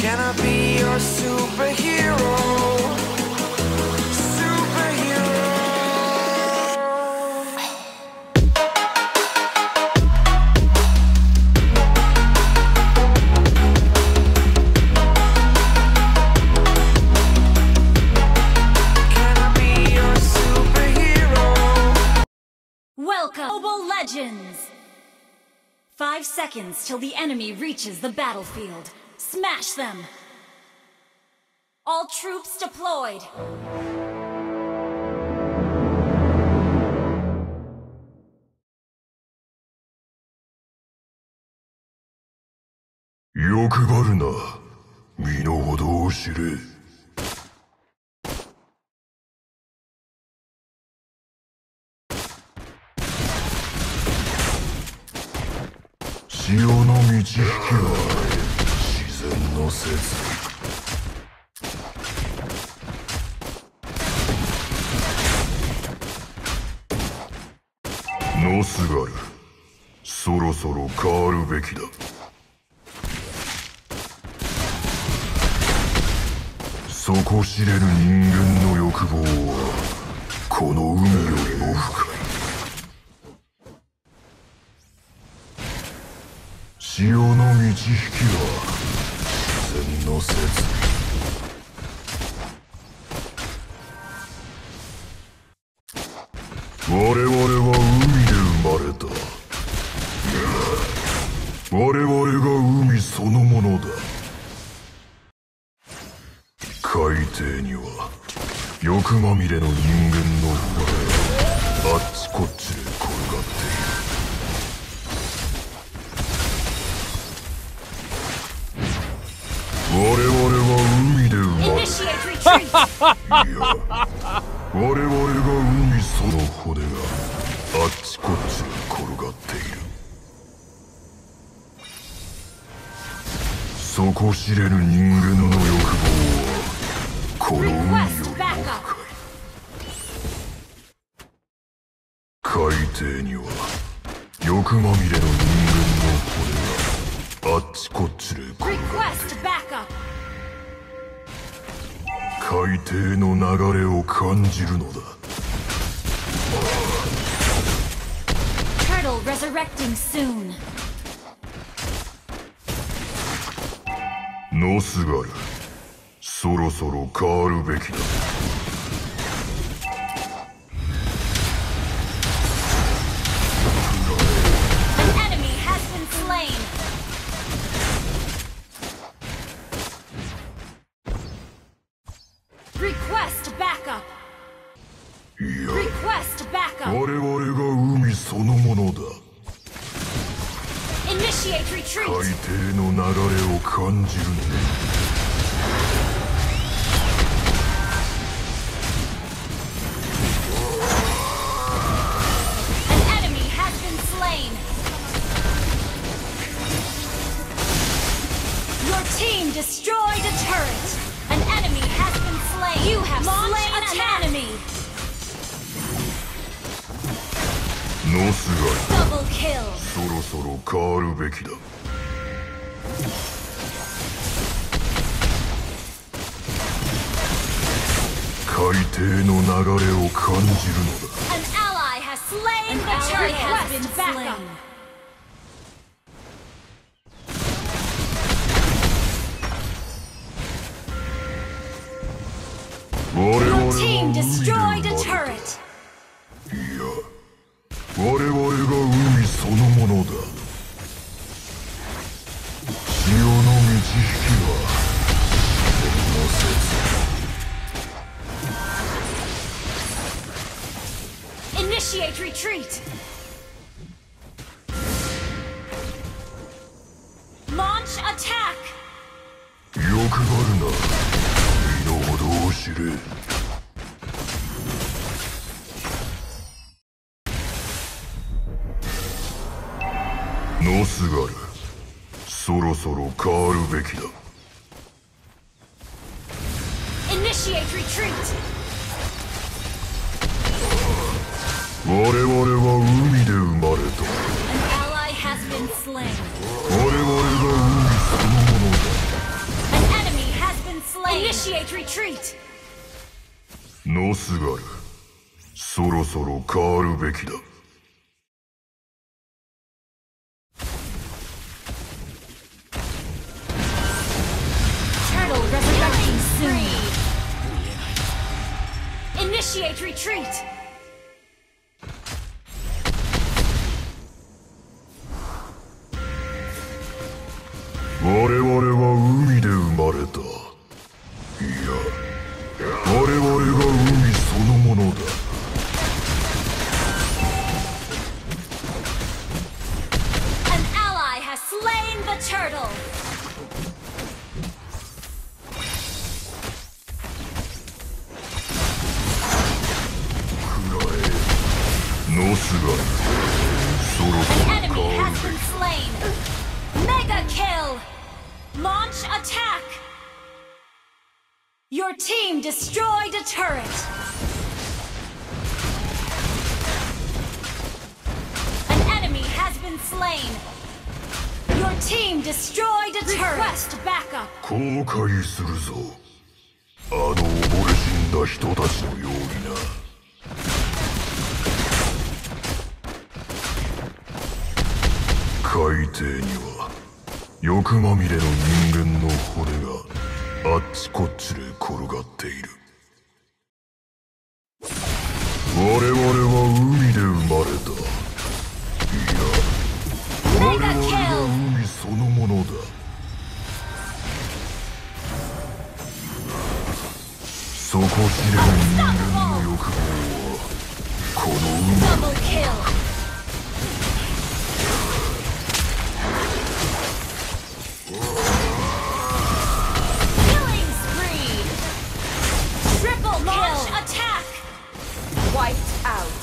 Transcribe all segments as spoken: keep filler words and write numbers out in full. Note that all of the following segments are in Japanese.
Can I be your superhero? Superhero. Can I be your superhero? Welcome, Mobile Legends! Five seconds till the enemy reaches the battlefield. Smash them! All troops deployed! 欲張るな、身の程を知れ。潮の満ち引きは自然の摂理。ノスガル、そろそろ変わるべきだ。底知れぬ人間の欲望はこの海よりも深い。潮の満ち引きは自然の摂理。我々は海で生まれた。我々が海そのものだ。海底には欲まみれの人間の骨があっちこっちで転がっている。我々は海で生まれた。いや、我々が海その骨があっちこっちで転がっている。底知れぬ人間の欲望はこの海よりも深い。海底には欲まみれの人間の骨があっちこっちで転がっている。海底の流れを感じるのだ。 Turtle resurrecting soon. ノスガル、そろそろ変わるべきだ。 An enemy has been slain. Request backup. いや、 Request 我 backup. 々が海そのものだ。 Initiate 海 retreat. 底の流れを感じるのだ。 An enemy has been slain. Your team destroyed a turret. An enemy has been slain. You have slain an enemy. ノスガル、 Double kill. そろそろ変わるべきだ。海底の流れを感じるのだ。 An ally has slain the turret. Has been slain. 我々 Your は team 海で生 destroyed ま a れた。 turret. いや、我々が海そのものだ。潮の満ち引きは自然の摂理。 Initiate retreat. Launch attack. 欲張るな、身の程を知れ。ノスガル、そろそろ変わるべきだ。 Initiate retreat. 我々は海で生まれた。 An ally has been slain. 我々が海そのものだ。 An Initiate retreat. ノスガル、そろそろ変わるべきだ。 Turtle resurrecting soon. Initiate retreat. 我々は海で生まれた。いや、我々が海そのものだ。 An ally has slain the turtle. 食らえ、ノスガル、そろそ An ろ enemy 変わ has るべ been き。 slain. Mega kill. Launch attack. Your team destroyed a turret. An enemy has been slain. Your team destroyed a turret. Request backup. 後悔するぞ。あの溺れ死んだ人たちのようにな。海底には欲まみれの人間の骨があっちこっちで転がっている。我々は海で生まれた。いや、我々が海そのものだ。底知れぬ人間の欲望はこの海 Double kill. Killing spree. Triple kill. Launch attack. Wiped out.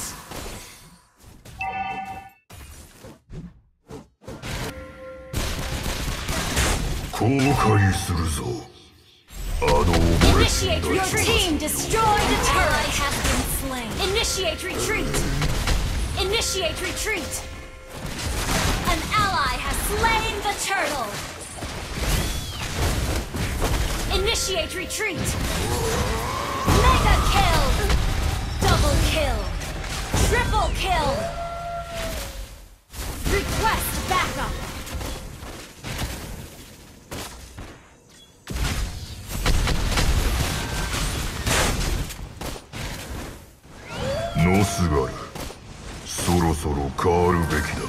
後悔するぞ。あの溺れ死ん Initiate だ your 人たち team destroyed a turret has been slain. Initiate retreat. Initiate retreat. An ally has slain the turtle. Initiate retreat. Mega kill. Double kill. Triple kill. Request backup. ノスガル、そろそろ変わるべきだ。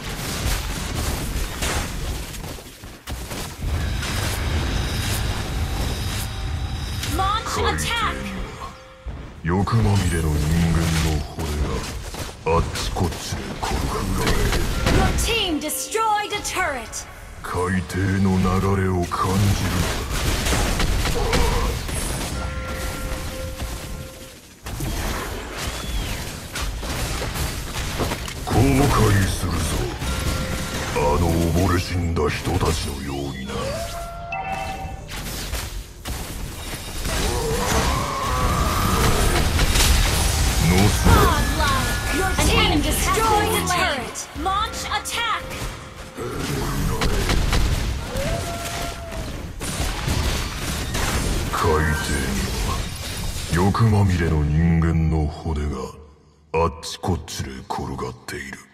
海 Launch 底 attack. には欲まみれの人間の骨があっちこっちで転がっている。 Your team destroyed a turret. 海底の流れを感じるか。後悔するぞ。あの溺れ死んだ人たちのようにな。ノスガル、 Godlike. Your team destroyed a turret. Launch attack. 海底には欲まみれの人間の骨があっちこっちで転がっている。